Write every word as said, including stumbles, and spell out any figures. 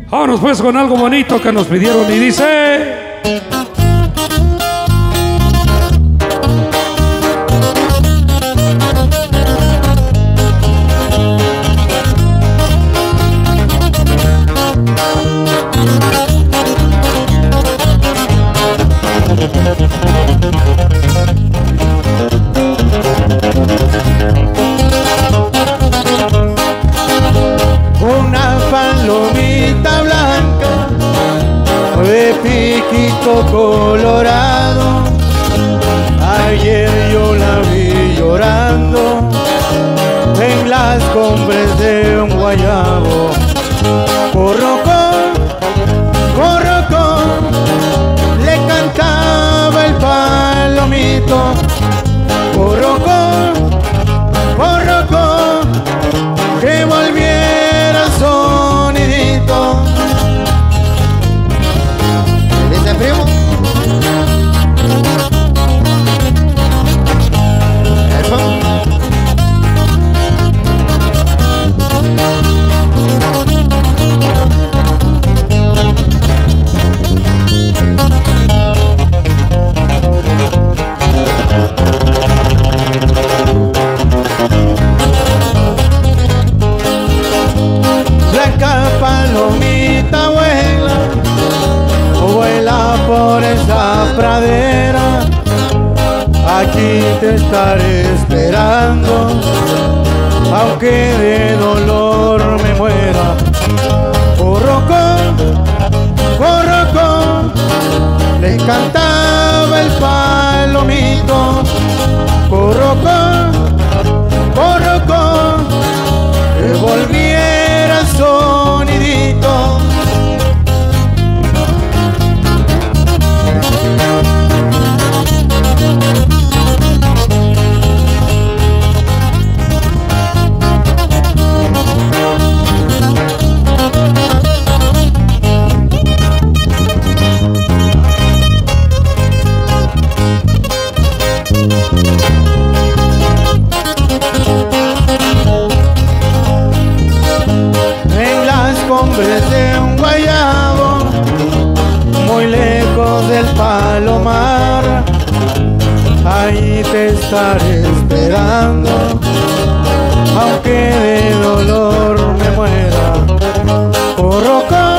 Vámonos pues con algo bonito que nos pidieron y dice... Una palomita blanca de piquito colorado, ayer yo la vi llorando en las cumbres de un guayabo. Corrocón, corrocón, le cantaba el palomito. Corrocón, corrocón, que volviera sonidito. ¿Dice primo? Eso. Blanca palomita vuela, vuela por esa pradera, aquí te estaré esperando, aunque de dolor me muera. Corrocón, corrocón, le cantaba el palomito. Corrocón, corrocón, que volviera sonidito. En las cumbres de un guayabo, muy lejos del palomar, ahí te estaré esperando, aunque de dolor me muera. Corrocón,